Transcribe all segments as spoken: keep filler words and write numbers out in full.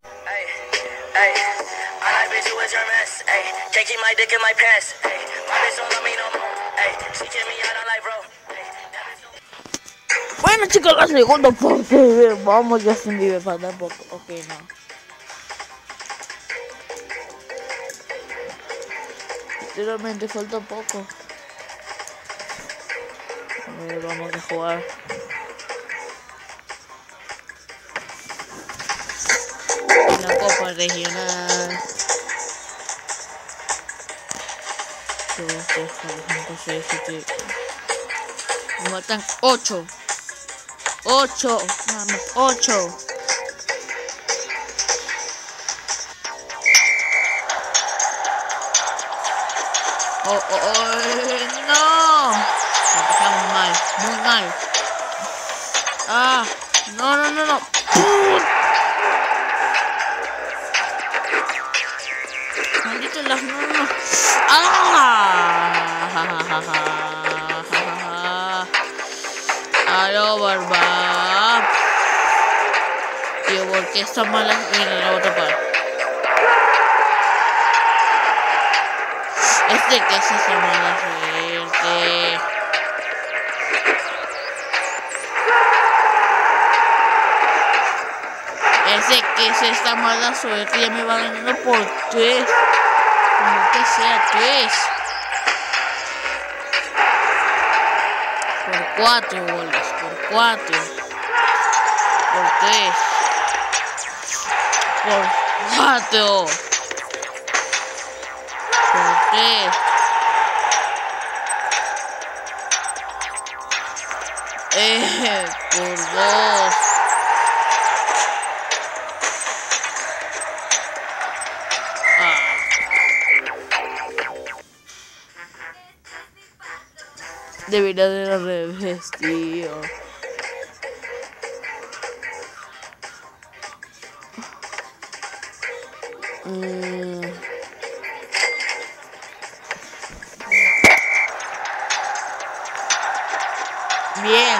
Hey, hey, I like bitch who is your mess. Hey, can't keep my dick in my pants. Hey, my bitch don't love me no more. Hey, she kick me out on life, bro. Bueno chicos, la segunda parte. Vamos, Justin Bieber para dar poco. Ok, no. Literalmente falta poco. A ver, vamos a jugar. La Copa Regional. dos, tres, cuatro, cinco, seis, siete. Me matan ocho. ocho. Vamos, ocho. Oh, oh, oh, no. Empezamos mal, muy mal. Ah, no, no, no, no. Maldito lag, no, no, no. Ah, ja, ja, ja, ja. Aló, barba. Tío, ¿por qué está mala? Mira, la voy a tapar. Este que es esa mala suerte. Ese que es esta mala suerte ya me va ganando por tres. Como que sea tres. Por cuatro goles. Por cuatro. Por tres. Por cuatro. Por tres. Eh, por dos. Ah. Debería de al revés, tío. Mm. Bien.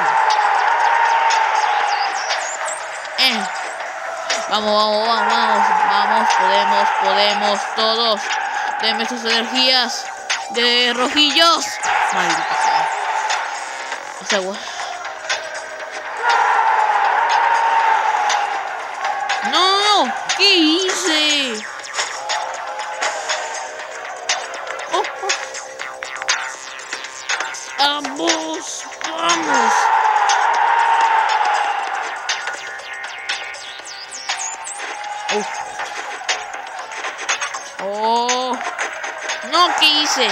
Eh. Vamos, vamos, vamos, vamos, vamos, podemos, podemos, todos. Denme sus energías de rojillos. Maldita sea. O sea, bueno. No, ¿qué hice? Oh, oh. Vamos, vamos. Uf. Oh, no, ¿qué hice?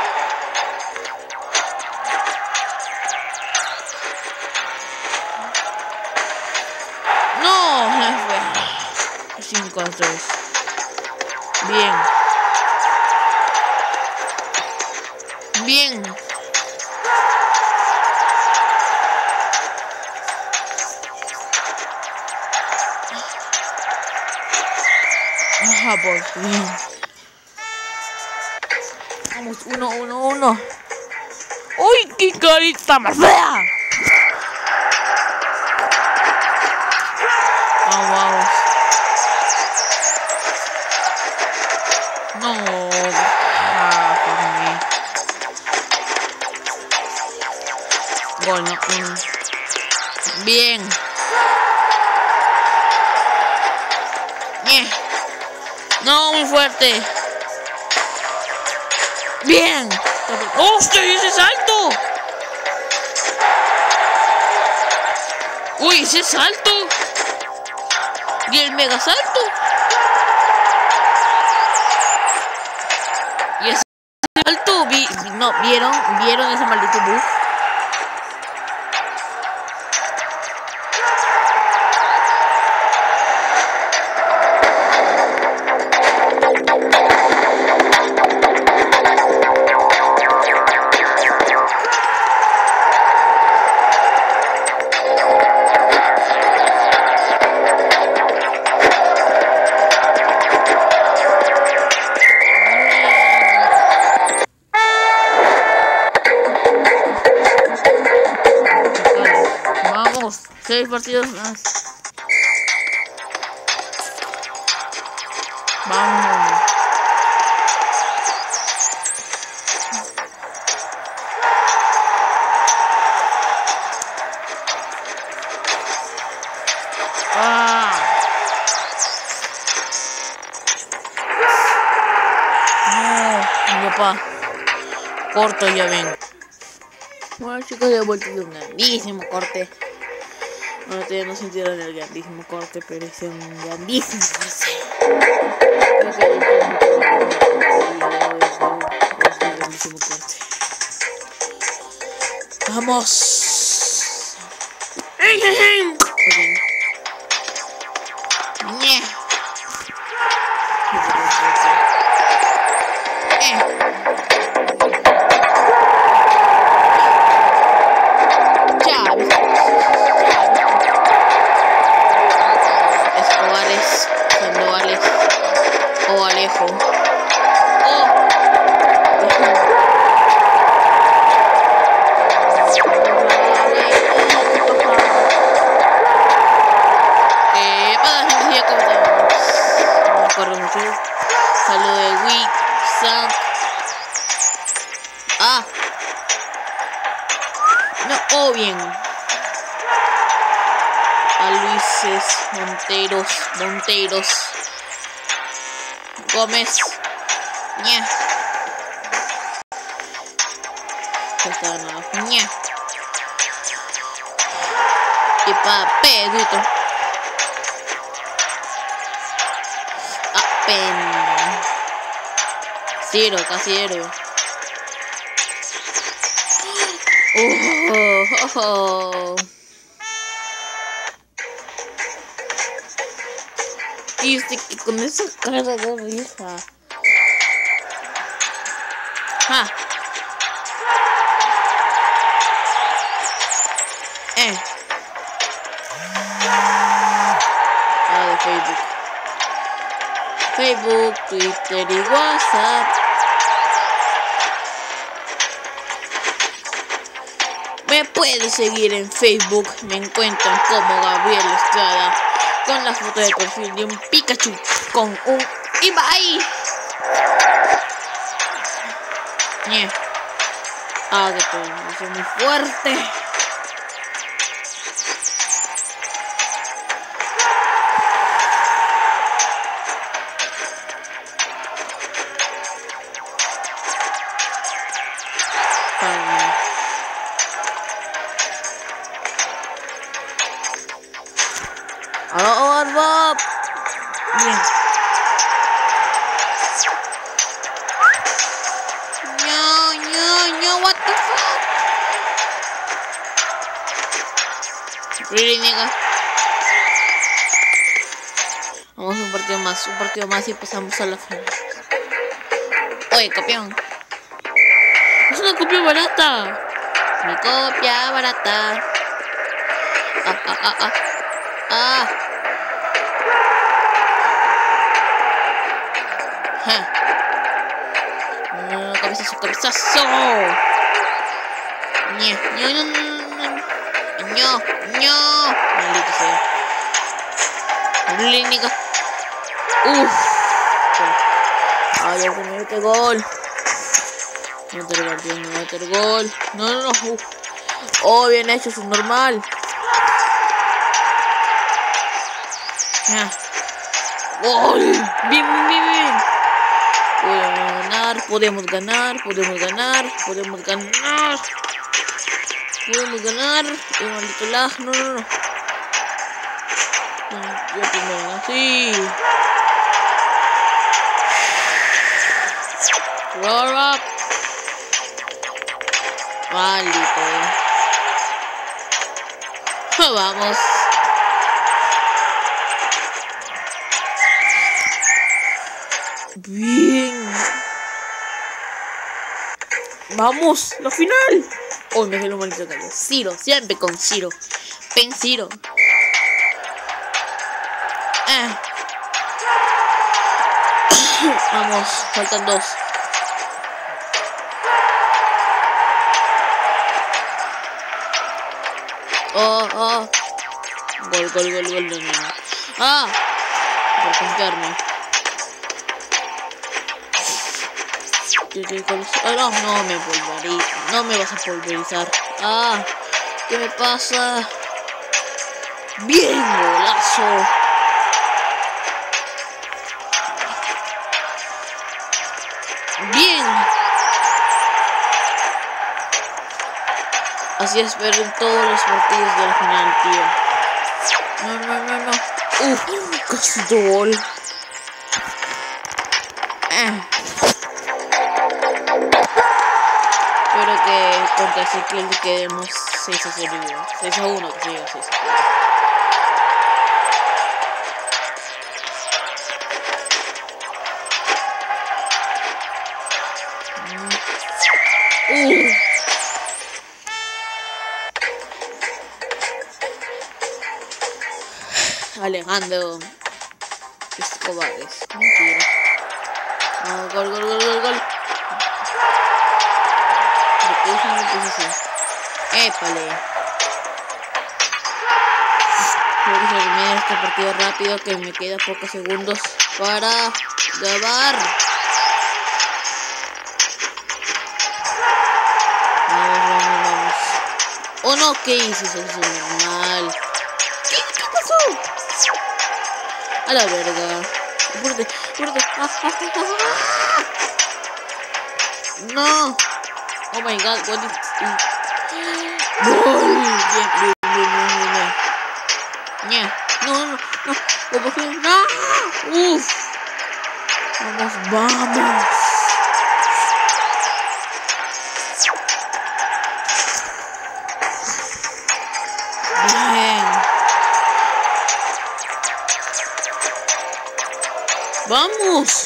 No, cinco a tres. Bien. Bien. Ajá, por fin. Vamos, uno, uno, uno. ¡Uy, qué carita más fea! Vamos, vamos. No. Ah, por mí. Gol, no. Mm. Bien. Bien. No, muy fuerte. Bien. ¡Hostia! ¡Ese salto! ¡Uy, ese salto! ¿Y el mega salto? ¿Y ese salto? Vi, no, ¿vieron? ¿Vieron ese maldito bug? Seis partidos más. Vamos. Ah. No, mi papá. Corto, ya ven. Bueno, chicos, ya he vuelto de un grandísimo corte. Bueno, todavía no sintieron el grandísimo corte, pero es un grandísimo corte. Creo que es un grandísimo corte. Vamos. Okay. Yeah. Escobares, Sandovales o Alejo. Oh. Eh, para la gente ya comentamos. No me acuerdo mucho. Saludo de Wick, Sam. Ah. No, oh bien. A Luises, Monteros, Monteros, Gómez, ña. Ya está nada, ña. Y pa' Pedrito. Apen. Ciro, casi héroe. Oh, oh, oh. Y usted que con esa cara de risa. Ja. Eh. Ah, de Facebook. Facebook, Twitter y WhatsApp. Me puedes seguir en Facebook. Me encuentran como Gabriel Estrada. Con la foto de perfil de un Pikachu con un Ibai. Yeah. Ah, que todo es muy fuerte. Oh, Bob. Bien. No, no, no, what the fuck? Really, nigga. Vamos a un partido más, un partido más y pasamos a la final. Oye, campeón. Es una copia barata. Mi copia barata. Ah, ah, ah, ah. Ah. Ja. No, cabezazo, cabezazo. Ñe, ño, ño, ño, ño. Maldito sea. Clínica. Uff. Ay, algo me mete gol. No meter gol, tío, no meter gol. No, no, no. Uf. Oh, bien hecho, eso es normal. Ya. ¡Gol! ¡Bien, bien, bien! Podemos ganar, podemos ganar, podemos ganar, podemos ganar. Podemos ganar. Eh, maldito lag. No, no, no. Yo primero, así. Roll up. Maldito. Vamos. Bien. Vamos, la final. Oh, me lo maldito cayó. Ciro, siempre con Ciro. Pen Ciro. Ah. Vamos, faltan dos. Oh, oh. Gol, gol, gol, gol, no, no. Ah, por confiarme. no, no me volveré. No me vas a pulverizar. Ah, ¿qué me pasa? Bien, golazo. Bien. Así espero en todos los partidos de la final, tío. No, no, no, no. Uf, casi gol. Ah. Espero que contra Ezequiel quedemos seis a cero. seis a uno, que se diga seis a cero. Uh. Alejandro Escobar es mentira. No, gol, gol, gol, gol, gol. Me puse, me puse así. Épale. Quiero que se termine este partido rápido, que me queda pocos segundos para grabar. Vamos, vamos, vamos. Oh no, ¿qué hice? Eso es normal. ¿Qué, ¿Qué pasó? A la verga. Fuerte, fuerte. Ah, ah, ah, ah. No. Oh my god, what is it? Gol. Bien, bien, bien, bien, bien. Yeah. No, no, no. No. No. Uf. Vamos, vamos. Bien. Vamos.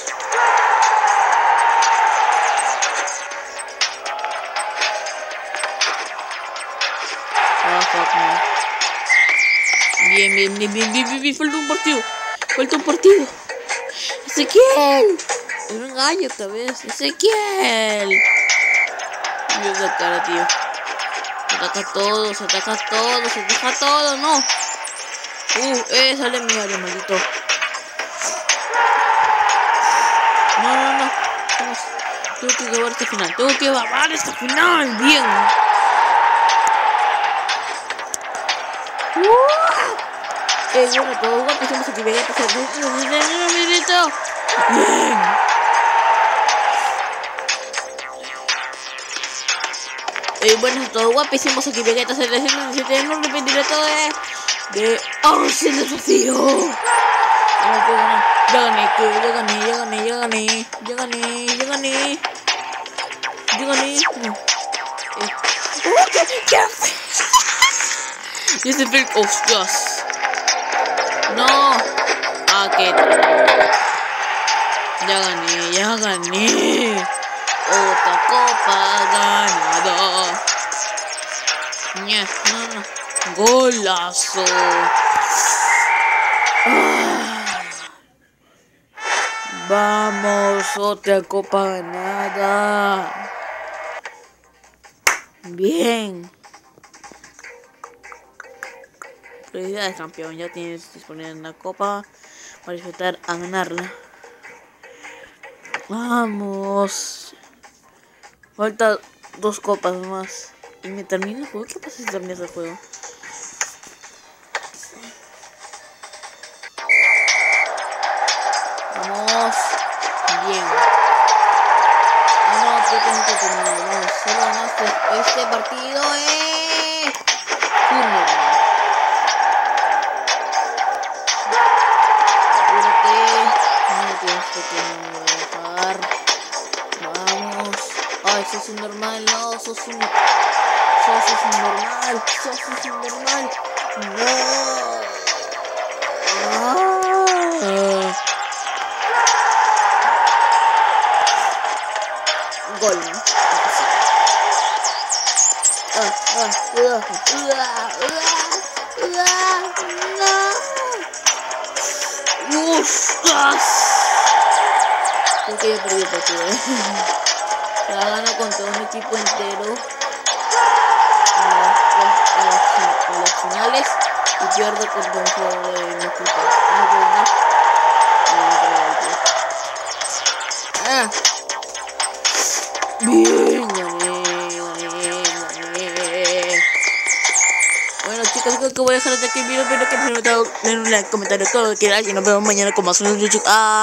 Ah, fuck no. Bien, bien, bien, bien, bien, bien, bien. Falta un partido. Falta un partido. Ezequiel. Es un gallo esta vez. Ezequiel. Dios la cara, tío. Se ataca a todos, se ataca a todos, se ataca a todos, no. Uh, eh, sale mi área, maldito. No, no, no. Vamos. Tengo que grabar esta final. Tengo que grabar esta final. Bien. Uh. Eh, bueno, todo igual empezamos aquí. Vegeta, bien. Eh, bueno, todo guapo, hicimos aquí Vegeta setecientos diecisiete, no repetiré todo de... de... ¡Oh, sí, desafío! Ya gané, ya gané, ya gané, ya gané, ya gané, ya gané, ya gané. ¿Qué? ¿Qué? Y este film, hostias. No. Ah, que... Ya gané, ya gané. Otra copa ganada. Ña, no, no. Golazo. Ah. Vamos, otra copa ganada. Bien. Felicidades, campeón. Ya tienes disponible una copa para disfrutar a ganarla. Vamos. Falta dos copas más. ¿Y me termina el juego? ¿Qué pasa si terminas el juego? Vamos. Bien. No, yo tengo que terminar. Vamos, solo ganaste este partido. ¡Eh! Uno. Apúrate. No tienes que dejar. Vamos. Ay, sos un normal, no, sos un... Sos un normal, sos un normal. No. Ah. Gol, ¿no? Ah, ah, uh, uh, uh, uh, no. ¡Ostras! Creo que yo perdí el partido, ¿eh? La gano contra un equipo entero a las, a las, a las finales y pierdo contra un jugador de mi equipo. No puedo ganar. No, no puedo ganar. Ah. Bien, gané, gané, gané. Bueno, chicos, creo que voy a dejar hasta aquí el video. Espero que les haya gustado. Den un like, comentario, todo lo que quieras. Y nos vemos mañana con más un YouTube. Ah.